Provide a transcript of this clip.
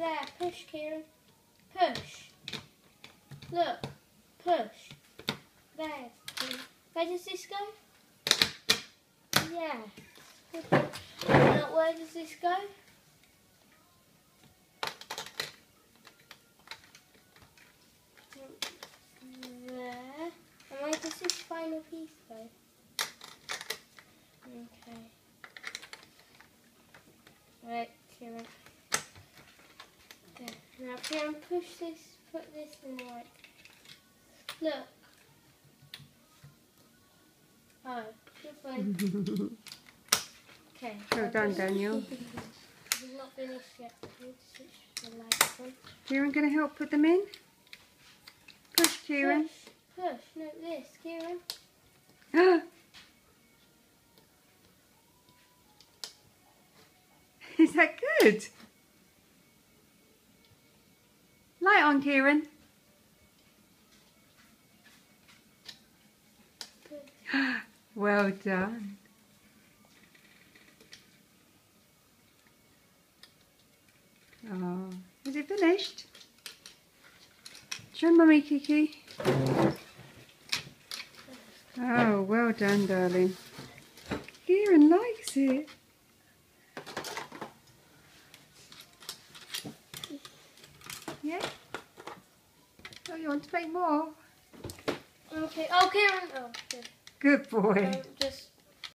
there. Push, Kieran. Push. Look. Push. There. Where does this go? Yeah. Now, where does this go? There. And where does this final piece go? Okay. Right, Kieran. There. Now, Kieran, push this, put this in the right. Look. Oh, good one. Okay. Well done, Daniel. We've not finished yet. We need to switch the lights on. Kieran, going to help put them in? Push, Kieran. Push. No, this, Kieran. Is that good? Light on, Kieran. Well done. Oh, is it finished? Show Mummy, Kiki. Oh, well done, darling. Kieran likes it. Yeah? Oh, you want to make more? Okay. Oh, Kieran. Oh, good. Good boy. Just